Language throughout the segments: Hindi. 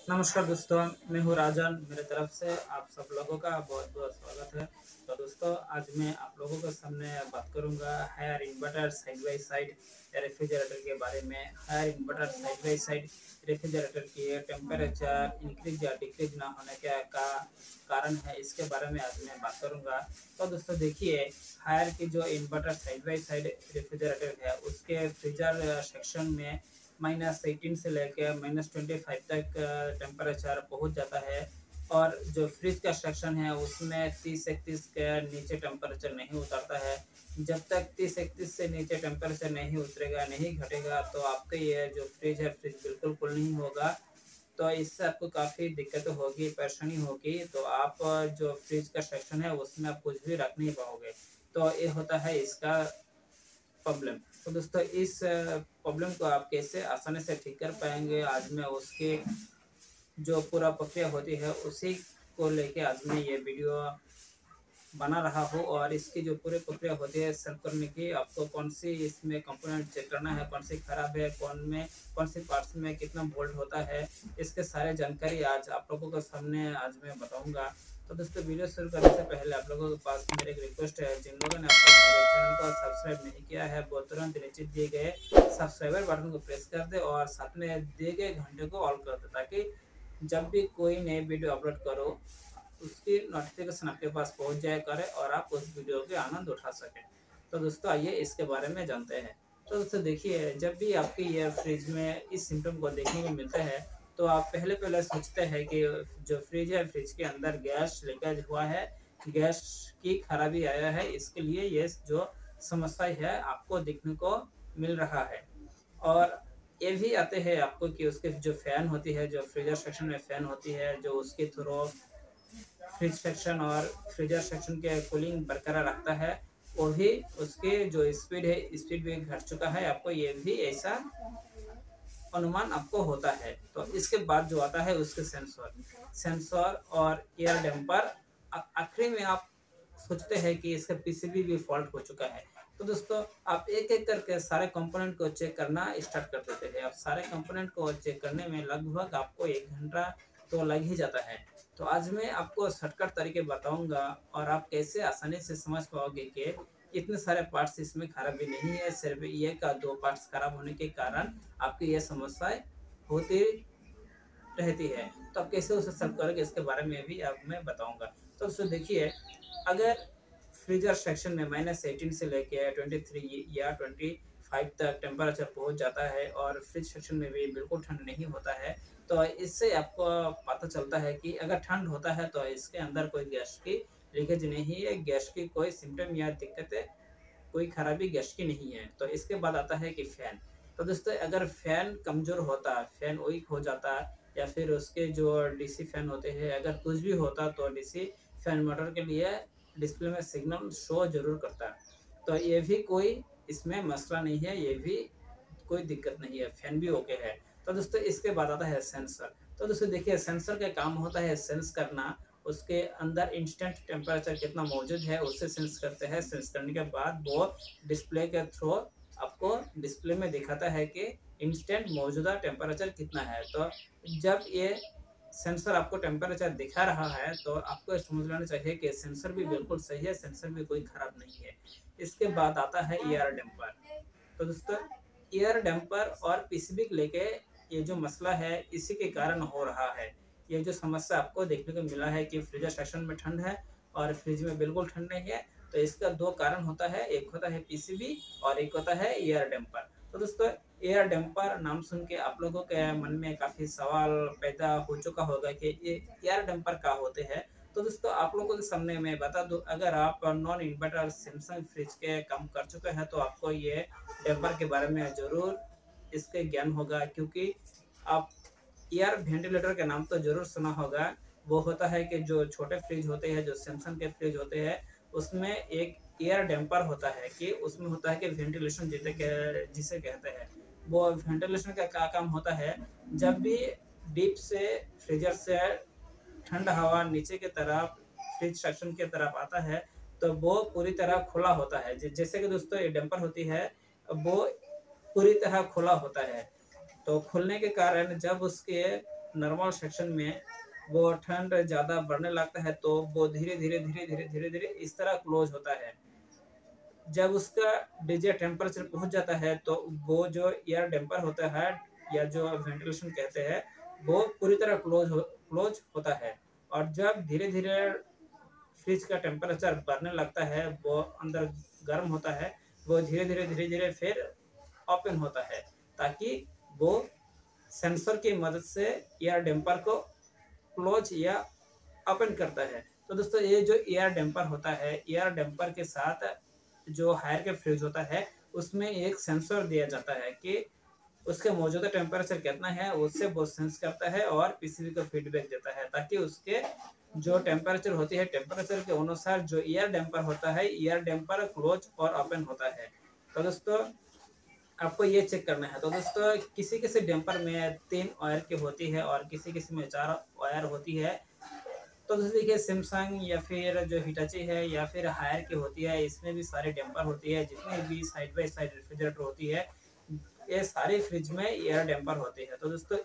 नमस्कार दोस्तों, मैं हूँ राजन। मेरे तरफ से आप सब लोगों का बहुत बहुत स्वागत है। तो दोस्तों, आज मैं आप लोगों के सामने बात करूँगा Haier inverter side by side refrigerator के बारे में। Haier inverter side by side refrigerator की टेम्परेचर इंक्रीज या डिक्रीज ना होने का कारण है, इसके बारे में आज मैं बात करूँगा। तो दोस्तों देखिए, हायर की जो inverter side by side refrigerator है, उसके फ्रीजर सेक्शन में -18 से लेकर -25 तक टेम्परेचर पहुंच जाता है। और जो फ्रिज का सेक्शन है उसमें 30-31 के नीचे टेम्परेचर नहीं उतरता है। जब तक 30-31 से नीचे टेम्परेचर नहीं उतरेगा, नहीं घटेगा, तो आपका ये जो फ्रिज है, फ्रिज बिल्कुल कूल नहीं होगा। तो इससे आपको काफ़ी दिक्कतें होगी, परेशानी होगी। तो आप जो फ्रिज का सेक्शन है उसमें आप कुछ भी रख नहीं पाओगे। तो ये होता है इसका प्रॉब्लम। तो दोस्तों, इस प्रॉब्लम को आप कैसे आसानी से ठीक कर पाएंगे, आज मैं उसकी जो पूरा प्रक्रिया होती है उसी को लेके आज मैं ये वीडियो बना रहा हूँ। और इसकी जो पूरी प्रक्रिया होती है सेल करने की, आपको कौन सी इसमें कंपोनेंट चेक करना है, कौन सी खराब है, कौन सी पार्ट्स में कितना बोल्ट होता है, इसके सारे जानकारी आज आप लोगों के सामने आज मैं बताऊंगा। तो दोस्तों, वीडियो शुरू करने से पहले आप लोगों के पास मेरी एक रिक्वेस्ट है, जिन लोगों ने अब तक मेरे चैनल को सब्सक्राइब नहीं किया है वो तुरंत नीचे दिए गए सब्सक्राइबर बटन को प्रेस कर दे और साथ में दिए गए घंटे को ऑल कर दे, ताकि जब भी कोई नई वीडियो अपलोड करो उसकी नोटिफिकेशन आपके पास पहुंच जाया करे और आप उस वीडियो के आनंद उठा सकें। तो दोस्तों, आइए इसके बारे में जानते हैं। तो दोस्तों देखिए, जब भी आपके ये फ्रिज में इस सिम्टम को देखने को मिलता है, तो आप पहले सोचते हैं कि जो फ्रिज है, फ्रिज के अंदर गैस लीकेज हुआ है, गैस की खराबी आया है, इसके लिए ये जो समस्या है आपको देखने को मिल रहा है। और ये भी आते हैं आपको कि उसके जो फैन होती है, जो फ्रीजर सेक्शन में फैन होती है, जो उसके थ्रू फ्रिज सेक्शन और फ्रीजर सेक्शन के कूलिंग बरकरार रखता है, वो भी उसके जो स्पीड है, स्पीड भी घट चुका है। आपको ये भी ऐसा अनुमान आपको होता है। तो इसके बाद जो आता है उसके सेंसर और एयर डैम्पर। आखिरी में आप सोचते हैं कि इसका पीसीबी भी फॉल्ट हो चुका है। तो दोस्तों, आप एक एक करके सारे कंपोनेंट को चेक करना स्टार्ट कर देते हैं। आप सारे कंपोनेंट को चेक करने में लगभग आपको 1 घंटा तो लग ही जाता है। तो आज मैं आपको शॉर्टकट तरीके बताऊंगा और आप कैसे आसानी से समझ पाओगे कि इतने सारे पार्ट्स इसमें खराबी नहीं है, सिर्फ ये का 2 पार्ट्स खराब होने के कारण आपकी ये समस्याएं होती रहती है। तो आप कैसे उसे सॉल्व करोगे, इसके बारे में भी अब मैं बताऊंगा। तो दोस्तों देखिए, अगर फ्रीजर सेक्शन में -18 से लेके 23 या 25 तक टेम्परेचर पहुंच जाता है और फ्रिज सेक्शन में भी बिल्कुल ठंड नहीं होता है, तो इससे आपको पता चलता है कि अगर ठंड होता है तो इसके अंदर कोई गैस की लीकेज नहीं है, गैस की कोई सिम्टम या दिक्कतें, कोई खराबी गैस की नहीं है। तो इसके बाद आता है कि फैन। तो दोस्तों, अगर फैन कमज़ोर होता, फैन वीक हो जाता, या फिर उसके जो डीसी फैन होते हैं, अगर कुछ भी होता, तो डीसी फैन मोटर के लिए डिस्प्ले में सिग्नल शो ज़रूर करता। तो ये भी कोई इसमें मसला नहीं है, ये भी कोई दिक्कत नहीं है, फैन भी ओके है। तो दोस्तों, इसके बाद आता है सेंसर। तो दोस्तों देखिए, सेंसर का काम होता है सेंस करना, उसके अंदर इंस्टेंट टेम्परेचर कितना मौजूद है उसे सेंस करते हैं। सेंस करने के बाद वो डिस्प्ले के थ्रू आपको डिस्प्ले में दिखाता है कि इंस्टेंट मौजूदा टेम्परेचर कितना है। तो जब ये सेंसर आपको टेम्परेचर दिखा रहा है, तो आपको समझ लेना चाहिए कि सेंसर भी बिल्कुल सही है, सेंसर भी कोई खराब नहीं है। इसके बाद आता है एयर डैम्पर। तो दोस्तों, एयर डैम्पर और पीसीबी को लेके ये जो मसला है, इसी के कारण हो रहा है। ये जो समस्या आपको देखने को मिला है कि फ्रीजर सेक्शन में ठंड है और फ्रिज में बिल्कुल ठंड नहीं है, तो इसका 2 कारण होता है, एक होता है पीसीबी और एक होता है एयर डैम्पर। तो दोस्तों, एयर डैम्पर नाम सुन के आप लोगों के मन में काफ़ी सवाल पैदा हो चुका होगा कि ये एयर डैम्पर क्या होते हैं। तो दोस्तों, आप लोगों के सामने मैं बता दूं, अगर आप नॉन इन्वर्टर सैमसंग फ्रिज के काम कर चुके हैं, तो आपको ये डैम्पर के बारे में ज़रूर इसके ज्ञान होगा, क्योंकि आप एयर वेंटिलेटर के नाम तो ज़रूर सुना होगा। वो होता है कि जो छोटे फ्रिज होते हैं, जो सैमसंग के फ्रिज होते हैं, उसमें एक एयर डैम्पर होता है कि उसमें होता है कि वेंटिलेशन जिसे कहते हैं। वो वेंटिलेशन का क्या काम होता है, जब भी डीप से फ्रीजर से ठंडा हवा नीचे की तरफ फ्रिज सेक्शन की तरफ आता है, तो वो पूरी तरह खुला होता है। जैसे कि दोस्तों, ये डैम्पर होती है, वो पूरी तरह खुला होता है। तो खुलने के कारण जब उसके नॉर्मल सेक्शन में वो ठंड ज़्यादा बढ़ने लगता है तो वो धीरे धीरे धीरे धीरे धीरे धीरे इस तरह क्लोज होता है। जब उसका डिज़ायर्ड टेम्परेचर पहुंच जाता है तो वो जो एयर डैम्पर होता है या जो वेंटिलेशन कहते हैं वो पूरी तरह क्लोज होता है। और जब धीरे धीरे फ्रिज का टेम्परेचर बढ़ने लगता है, वो अंदर गर्म होता है, वो धीरे धीरे धीरे धीरे फिर ओपन होता है ताकि वो सेंसर की मदद से एयर डैम्पर को क्लोज या ओपन करता है। तो दोस्तों ये जो एयर डैम्पर होता है, एयर डैम्पर के साथ जो हायर के फ्रिज होता है उसमें एक सेंसर दिया जाता है कि उसके मौजूदा टेम्परेचर कितना है उससे वो सेंस करता है और पीसीबी को फीडबैक देता है ताकि उसके जो टेम्परेचर होती है टेम्परेचर के अनुसार जो एयर डैम्पर होता है एयर डैम्पर क्लोज और ओपन होता है। तो दोस्तों आपको ये चेक करना है। तो दोस्तों किसी किसी डैम्पर में 3 वायर की होती है और किसी किसी में 4 वायर होती है। तो दोस्तों देखिए सैमसंग या फिर जो हिटाची है या फिर हायर की होती है, इसमें भी सारे डैम्पर होती है। जितने भी साइड बाई साइड रेफ्रिजरेटर होती है ये सारे फ्रिज में एयर डैम्पर होते हैं। तो दोस्तों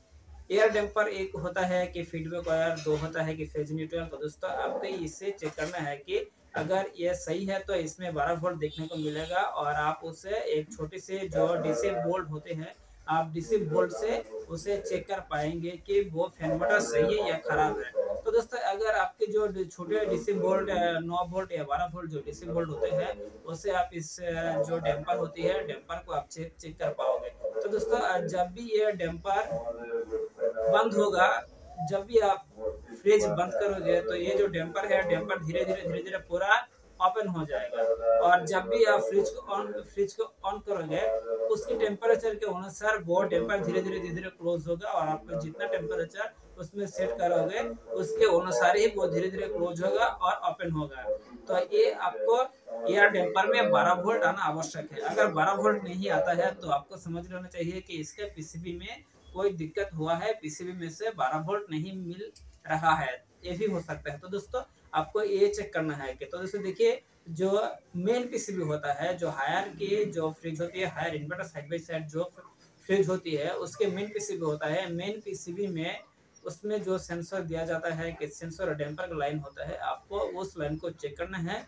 एयर डैम्पर एक होता है कि फीडबैक वायर, 2 होता है कि फेज न्यूट्रल। तो दोस्तों आपको इससे चेक करना है कि अगर ये सही है तो इसमें 12 वोल्ट देखने को मिलेगा और आप उसे एक छोटी सी जो डीसी बोल्ट होते हैं आप डीसी बोल्ट से उसे चेक कर पाएंगे कि वो फैन मोटर सही है या खराब है। तो दोस्तों अगर आपके जो छोटे डीसी बोल्ट 9 वोल्ट या 12 वोल्ट जो डीसी बोल्ट होते हैं उससे आप इस जो डैम्पर होती है डैम्पर को आप चेक कर पाओगे। तो दोस्तों जब भी ये डैम्पर बंद होगा, जब भी आप फ्रिज बंद करोगे तो ये जो डैम्पर है डैम्पर धीरे धीरे पूरा ओपन हो जाएगा। और जब भी आप फ्रिज को ऑन करोगे उसके टेम्परेचर के अनुसार वो डैम्पर धीरे धीरे क्लोज होगा और आप जितना टेम्परेचर उसमें सेट करोगे उसके अनुसार ही वो धीरे धीरे क्लोज होगा और ओपन होगा। तो ये आपको एयर डैम्पर में 12 वोल्ट आना आवश्यक है। अगर 12 वोल्ट नहीं आता है तो आपको समझ लेना चाहिए कि इसके पीसीबी में कोई दिक्कत हुआ है, पीसीबी में से 12 वोल्ट नहीं मिल रहा है, ये भी हो सकता है। तो दोस्तों आपको ये चेक करना है कि तो दोस्तों देखिए जो मेन पीसीबी होता है, जो हायर की जो फ्रिज होती है, Haier inverter side by side जो फ्रिज होती है उसके मेन पीसीबी होता है। मेन पीसीबी में उसमें जो सेंसर दिया जाता है कि सेंसर और डैम्पर का लाइन होता है, आपको उस लाइन को चेक करना है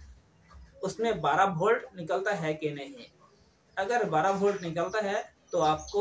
उसमें 12 वोल्ट निकलता है कि नहीं। अगर 12 वोल्ट निकलता है तो आपको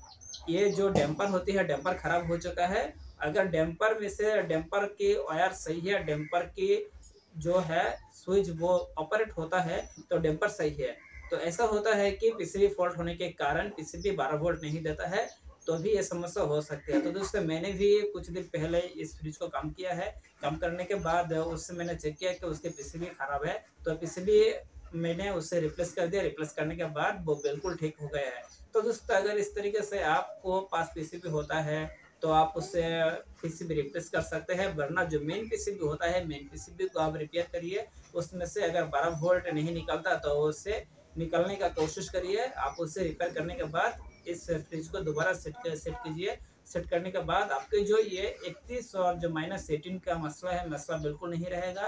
ये जो डैम्पर होती है डैम्पर खराब हो चुका है। अगर डैम्पर में से डैम्पर की वायर सही है, डैम्पर की जो है स्विच वो ऑपरेट होता है तो डैम्पर सही है। तो ऐसा होता है कि पीसीबी फॉल्ट होने के कारण पीसीबी 12 वोल्ट नहीं देता है तो भी ये समस्या हो सकती है। तो दोस्तों मैंने भी कुछ दिन पहले इस फ्रिज को काम किया है। काम करने के बाद उससे मैंने चेक किया कि उसके पीसीबी खराब है तो पीसीबी मैंने उससे रिप्लेस कर दिया। रिप्लेस करने के बाद वो बिल्कुल ठीक हो गया है। तो दोस्तों अगर इस तरीके से आपको पास पीसीबी होता है तो आप उससे पीसीबी रिप्लेस कर सकते हैं, वरना जो मेन पीसीबी होता है मेन पीसीबी को आप रिपेयर करिए। उसमें से अगर 12 वोल्ट नहीं निकलता तो उससे निकलने का कोशिश करिए। आप उससे रिपेयर करने के बाद इस फ्रिज को दोबारा सेट कीजिए। सेट करने के बाद आपके जो ये 31 और जो -18 का मसला है, मसला बिल्कुल नहीं रहेगा।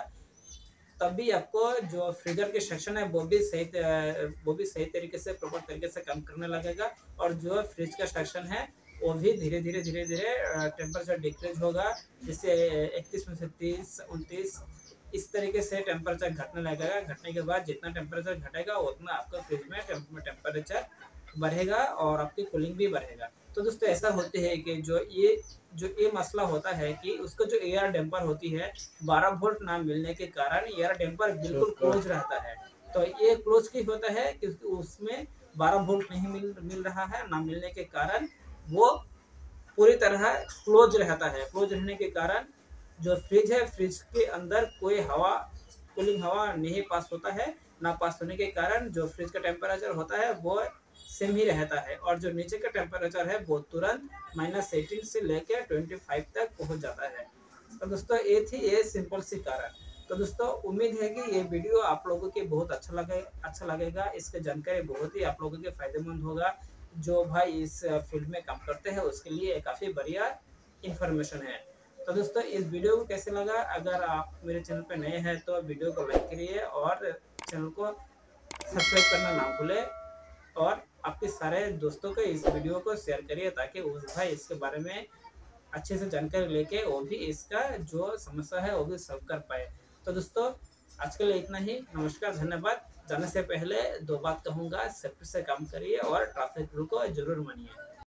तभी आपको जो फ्रीजर के सेक्शन है वो भी सही तरीके से प्रॉपर तरीके से काम करने लगेगा और जो फ्रिज का सेक्शन है वो भी धीरे धीरे टेम्परेचर डिक्रीज होगा। जिससे 31 में से 30 29 इस तरीके से टेम्परेचर घटने लगेगा। घटने के बाद जितना टेम्परेचर घटेगा उतना आपका फ्रिज में टेम्परेचर बढ़ेगा और आपकी कूलिंग भी बढ़ेगा। तो दोस्तों ऐसा होते है कि जो ये मसला होता है कि उसको जो एयर डैम्पर होती है 12 वोल्ट ना मिलने के कारण एयर डैम्पर बिल्कुल क्लोज रहता है। तो ये क्लोज क्यों होता है क्योंकि उसमें 12 वोल्ट नहीं मिल रहा है, ना मिलने के कारण वो पूरी तरह क्लोज रहता है। क्लोज रहने के कारण जो फ्रिज है फ्रिज के अंदर कोई हवा कूलिंग हवा नहीं पास होता है। ना पास होने के कारण जो फ्रिज का टेम्परेचर होता है वो सेम ही रहता है और जो नीचे का टेम्परेचर है वो तुरंत -18 से लेकर 25 तक पहुंच जाता है। तो दोस्तों ये सिंपल सी कारण। तो दोस्तों उम्मीद है कि ये वीडियो आप लोगों के बहुत अच्छा लगेगा। इसकी जानकारी बहुत ही आप लोगों के फायदेमंद होगा। जो भाई इस फील्ड में काम करते हैं उसके लिए काफ़ी बढ़िया इन्फॉर्मेशन है। तो दोस्तों इस वीडियो को कैसे लगा, अगर आप मेरे चैनल पर नए हैं तो वीडियो को लाइक करिए और चैनल को सब्सक्राइब करना ना भूलें और आपके सारे दोस्तों को इस वीडियो को शेयर करिए ताकि उस भाई इसके बारे में अच्छे से जानकारी लेके वो भी इसका जो समस्या है वो भी सॉल्व कर पाए। तो दोस्तों आज के लिए इतना ही। नमस्कार, धन्यवाद। जाने से पहले 2 बात कहूँगा, सेफ्टी से काम करिए और ट्रैफिक रूल को ज़रूर मानिए।